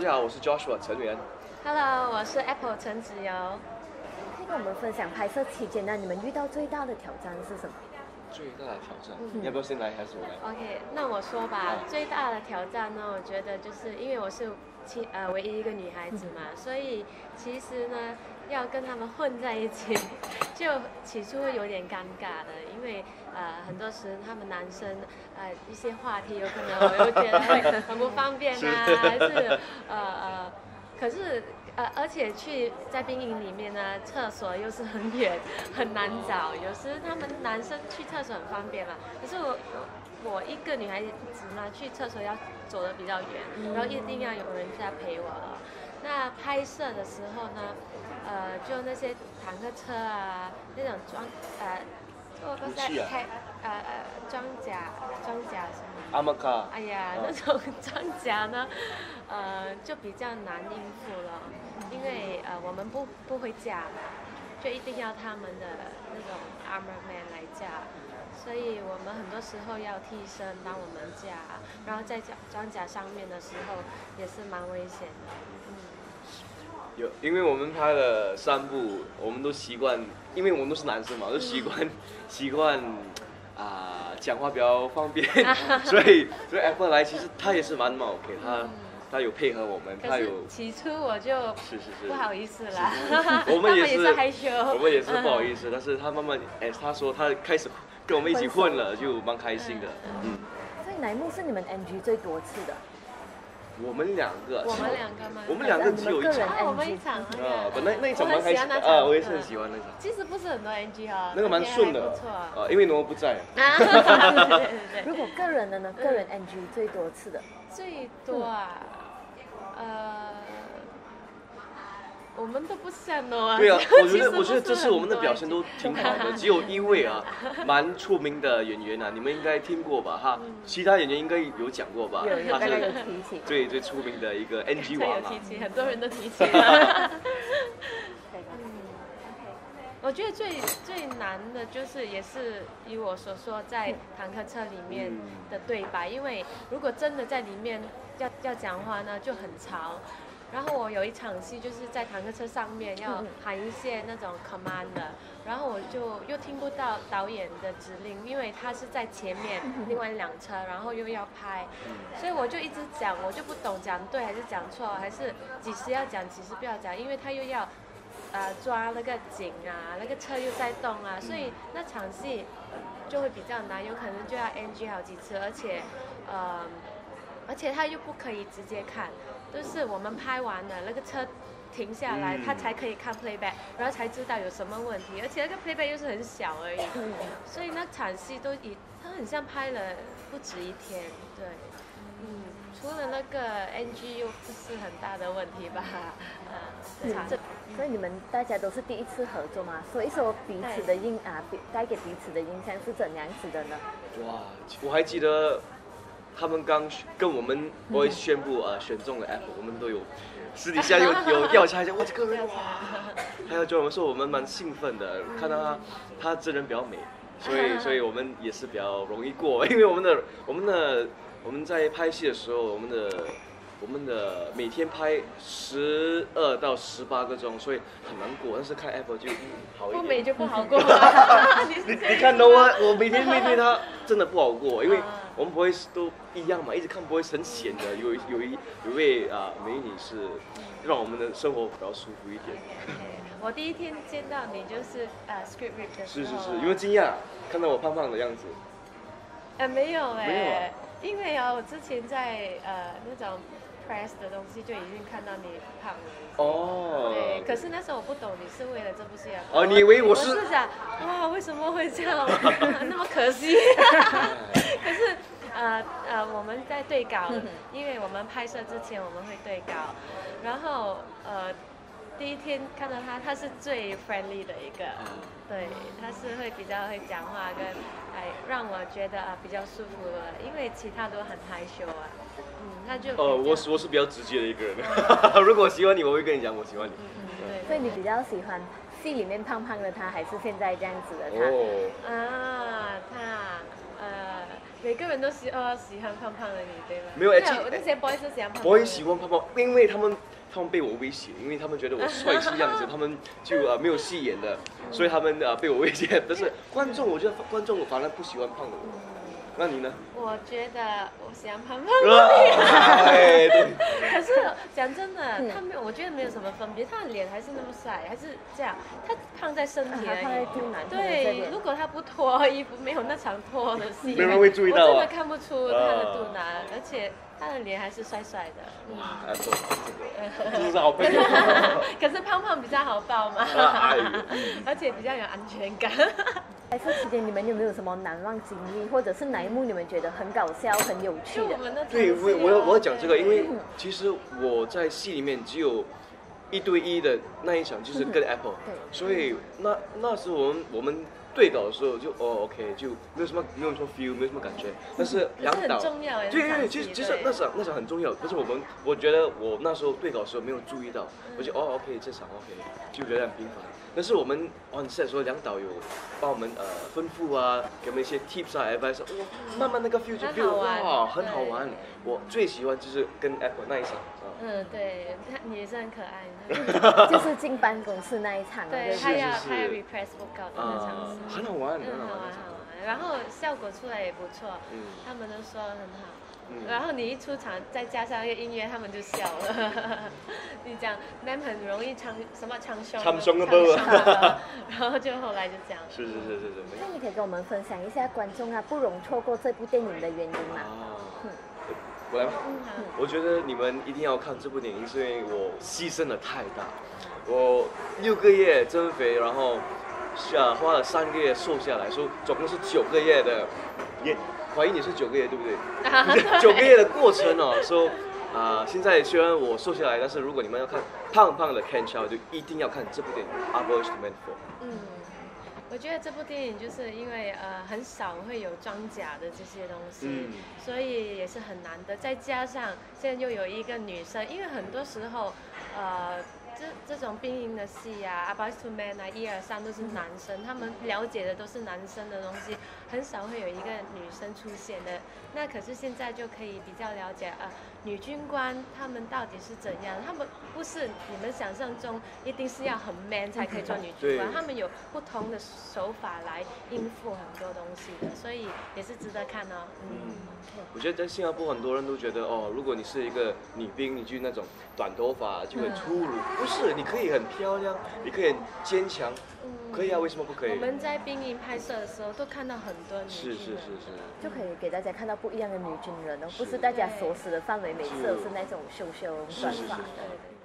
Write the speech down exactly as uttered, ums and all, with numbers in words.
好，我是 Joshua 陈源。 Hello， 我是 Apple 陈子柔。 可以跟我们分享拍摄期间呢，你们遇到最大的挑战是什么？ 最大的挑战，嗯、你要不要先来还是我来 ？OK， 那我说吧，啊、最大的挑战呢，我觉得就是因为我是其呃唯一一个女孩子嘛，嗯、所以其实呢，要跟他们混在一起，就起初会有点尴尬的，因为呃很多时他们男生呃一些话题有可能我又觉得会很不方便啊，还是呃呃，可是。呃，而且去在兵营里面呢，厕所又是很远，很难找。有时他们男生去厕所很方便嘛，可是我我一个女孩子呢，去厕所要走得比较远，然后一定要有人在陪我了。那拍摄的时候呢，呃，就那些坦克车啊，那种装呃，我不在开呃呃装甲装甲什么？ 阿玛卡。 哎呀，那种装甲呢，呃，就比较难应付了。因为呃我们不不会架嘛，就一定要他们的那种 armor man 来架，所以我们很多时候要替身帮我们架，然后在装甲上面的时候也是蛮危险的。嗯， 有，因为我们拍了三部，我们都习惯，因为我们都是男生嘛，都习惯、嗯、习惯啊、呃、讲话比较方便，所以所以 Apple 来其实他也是蛮蛮 OK， 他。嗯他有配合我们，他有。 起初我就是是是不好意思啦， 我们也是害羞， 我们也是不好意思，但是他慢慢，哎，他说他开始跟我们一起混了，就蛮开心的，嗯。 所以哪一幕是你们 N G 最多次的？ 我们两个。 我们两个吗？ 我们两个只有一场。 我们一场啊，本来那一场蛮开心的啊，我也是很喜欢那场。 其实不是很多 N G 哈， 那个蛮顺的， 不错啊，因为挪不在。 如果个人的呢？个人 N G 最多次的？ 最多啊。呃，我们都不像哦。 对啊，我觉得我觉得这次我们的表现都挺好的，只有一位啊，蛮出名的演员啊，你们应该听过吧？哈，其他演员应该有讲过吧？ 有有大概有提起。 最最出名的一个 N G 王啊。 有提起，很多人都提起。我觉得最最难的就是也是以我所说在坦克车里面的对白，因为如果真的在里面要要讲话呢就很吵，然后我有一场戏就是在坦克车上面要喊一些那种 command 的，然后我就又听不到导演的指令，因为他是在前面另外一辆车，然后又要拍，所以我就一直讲，我就不懂讲对还是讲错，还是几时要讲几时不要讲，因为他又要呃，抓那个景啊，那个车又在动啊，所以那场戏就会比较难，有可能就要 N G 好几次，而且，呃，而且他又不可以直接看，就是我们拍完了那个车停下来，他才可以看 playback， 然后才知道有什么问题，而且那个 playback 又是很小而已，所以那场戏都以他很像拍了不止一天，对，嗯，除了那个 N G 又不是很大的问题吧，呃， 这。所以你们大家都是第一次合作嘛？所以说彼此的印啊，带给彼此的印象是怎样子的呢？ 哇，我还记得他们刚跟我们我会宣布呃选中了 Apple， 我们都有私底下有有调查一下，哇这个人哇，还有就我们说我们蛮兴奋的，看到他他真人比较美，所以所以我们也是比较容易过，因为我们的我们的我们在拍戏的时候，我们的。我们的每天拍十二到十八个钟，所以很难过。但是看 Apple 就好一点。 不美就不好过。 你你看到我，我每天面对它真的不好过，因为我们不会都一样嘛，一直看不会很闲的。有有一有一位啊、呃、美女是让我们的生活比较舒服一点。 我第一天见到你就是呃 script read 的时候。 是是是，因为惊讶看到我胖胖的样子。 呃没有哎、欸， 没有啊， 因为啊我之前在呃那种。的东西就已经看到你胖了哦， 对，可是那时候我不懂你是为了这部戏啊。 哦，你以为我是？ 我是想，哇，为什么会这样？那么可惜。可是，呃呃，我们在对稿，因为我们拍摄之前我们会对稿，然后呃，第一天看到他，他是最 friendly 的一个，对，他是会比较会讲话跟，哎，让我觉得啊比较舒服的，因为其他都很害羞啊。嗯，他就呃，我是我是比较直接的一个人。如果我喜欢你，我会跟你讲我喜欢你。 嗯，对。 所以你比较喜欢戏里面胖胖的他，还是现在这样子的他？ 哦。 啊，他呃， 每个人都喜呃喜欢胖胖的你，对吗？ 没有， 那有那些 boys 是喜欢胖胖的。 boys 喜欢胖胖，因为他们他们被我威胁，因为他们觉得我帅气样子，他们就呃没有戏演的，所以他们呃被我威胁。但是观众，我觉得观众反而不喜欢胖的我。那你呢？ 我觉得我喜欢胖胖的你。 哎，对。 可是讲真的，他没有，我觉得没有什么分别，他的脸还是那么帅，还是这样，他胖在身体而已。对，如果他不脱衣服，没有那场脱的戏， 没人会注意到啊。 我真的看不出他的肚腩，而且他的脸还是帅帅的。 哇，这个这是好朋友。 可是胖胖比较好抱嘛，而且比较有安全感。 拍摄期间你们有没有什么难忘经历，或者是哪一幕你们觉得很搞笑、很有趣的？ 对，我我要我要讲这个，因为其实我在戏里面只有一对一的那一场，就是跟 Apple，所以那那时候我们我们对稿的时候就哦 OK 就没有什么没有什么 feel， 没有什么感觉。但是杨导，对对对，其实其实那场那场很重要，但是我们我觉得我那时候对稿的时候没有注意到，我就哦 OK 这场 OK 就觉得很平凡。但是我们 on set 的时候，梁导有帮我们呃吩咐啊，给我们一些 tips 啊 advice， 哇，慢慢那个 feel 就 feel 哇很好玩。我最喜欢就是跟 Apple 那一场。 嗯，对，你也是很可爱。 就是进办公室那一场。 对，他要他要 repress book out 的那场是。 很好玩， 很好玩，好玩。然后效果出来也不错，他们都说很好。然后你一出场，再加上一个音乐，他们就笑了。你讲 ，Nam 很容易唱什么唱凶， 唱凶的不？ 然后就后来就这样。 是是是是是。 那你可以跟我们分享一下观众啊不容错过这部电影的原因吗？ 嗯，我来吧。我觉得你们一定要看这部电影，是因为我牺牲的太大。我六个月增肥，然后下花了三个月瘦下来，说总共是九个月的也。怀疑你是九个月对不对？九个月的过程哦，说啊，现在虽然我瘦下来，但是如果你们要看胖胖的 Ken Chow， 就一定要看这部电影《A Boy's Man For》。 嗯，我觉得这部电影就是因为呃很少会有装甲的这些东西，嗯、所以也是很难得。再加上现在又有一个女生，因为很多时候呃。这这种兵营的戏啊，《A Boy's Man》啊，一二三都是男生，他们了解的都是男生的东西，很少会有一个女生出现的。那可是现在就可以比较了解啊、呃，女军官他们到底是怎样？他们不是你们想象中一定是要很 man 才可以做女军官，他们有不同的手法来应付很多东西的，所以也是值得看哦。嗯， 我觉得在新加坡很多人都觉得哦，如果你是一个女兵，你就那种短头发就会粗鲁。不是，你可以很漂亮，你可以很坚强，嗯、可以啊，为什么不可以？ 我们在兵营拍摄的时候都看到很多女军人， 是是是是， 就可以给大家看到不一样的女军人哦，不是大家所识的范围，每次都是那种修修短发。